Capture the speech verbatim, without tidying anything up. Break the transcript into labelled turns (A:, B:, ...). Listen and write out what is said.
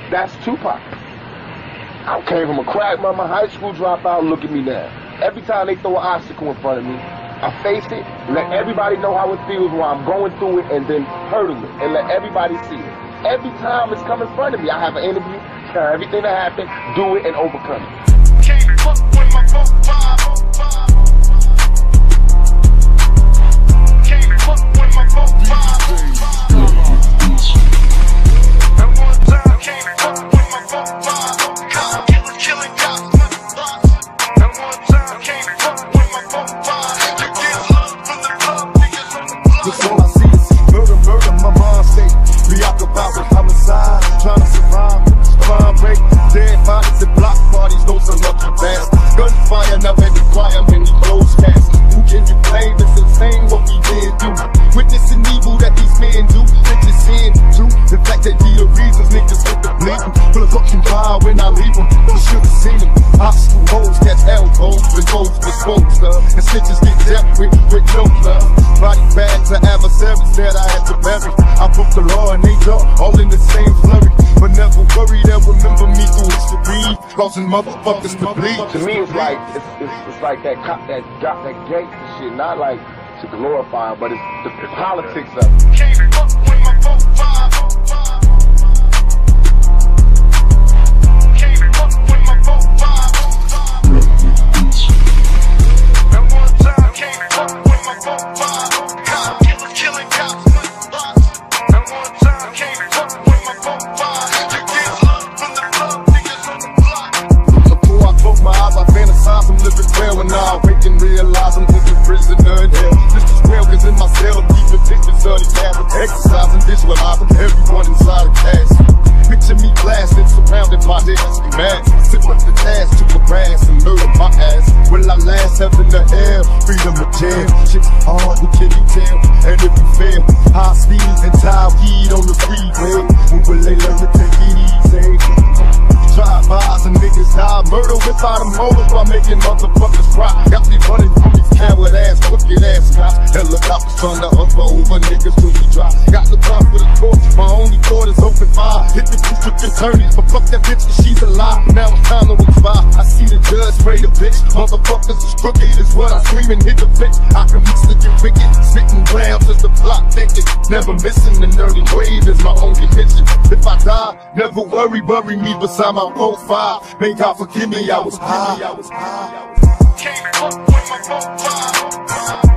A: That's Tupac. I came from a crack mama, high school dropout, look at me now. Every time they throw an obstacle in front of me, I face it, let everybody know how it feels while I'm going through it, and then hurdle it, and let everybody see it. Every time it's come in front of me, I have an interview, tell everything that happened, do it, and overcome it. Can't fuck with my vote vibe. Can't fuck with my vote vibe. And one time, can't fuck with my vote vibe. Cop killer, killing cops, and one time, can't fuck with my vote vibe. You get love from the club, niggas on the block.
B: Just all I see is murder, murder, my mind stay preoccupied with homicide, trying to survive, crime rate, dead bodies at block parties, those are lucky bastards. Gunfire, never in the choir, many closed casts. Who can you blame? It's insane what we did do. Witnessing evil that these men do, bitches seeing too. The fact that be the reasons niggas get the bleeding. Full of fucking fire when I leave them, you should've seen them. Hostile hoes catch elbows with hoes with smoke stuff, and snitches get dealt with with no love. Body bags are adversaries that I had to bury. I broke the law and they jump all in the same flurry. But never worry, they'll remember me through history, causing motherfuckers to bleed.
A: To me, it's like it's, it's, it's like that cop that got that gate and shit. Not like to glorify, but it's the, the politics of it. Can't fuck with my vote vibe. Can't fuck with my vote vibe. And one time, can't fuck with my vote vibe. Cop killer, killing cops, and one time, can't fuck with my vote vibe. You get love from the club, niggas on the block.
B: Before I close my eyes, I fantasize I'm living well. When I awake and realize I'm living prisoner in hell. This is real, cause in my cell I'm keeping pictures of these habits. Exercising, visualizing everyone inside a casket. Picture me blasted, surrounded by niggas mad. Sit with the task to harass and murder my ass. Will I last heaven to hell? Freedom of jail. Shit's hard, who can you tell? And if you fail, high speed and tie weed on the freeway. When will they learn to take it easy? Drive-bys and niggas die. Murder without a motive by making motherfuckers cry. Got me running from these coward ass, crooked ass cops. Helicopters trying to hover over niggas till we drop. Got the time for the torch, my only thought is open fire. Hit the district attorneys, but fuck that bitch cause she's alive. Now it's time to expire. I see the judge spray the bitch. Motherfuckers is crooked is what I'm screaming, hit the bitch. I can reach to get wicked, spitting grams as the plot thicket. Never missing the nerdy grave is my only mission. If I die, never worry, bury me beside my profile. May God forgive me, I was high.
A: Can't fuck with my vote vibe.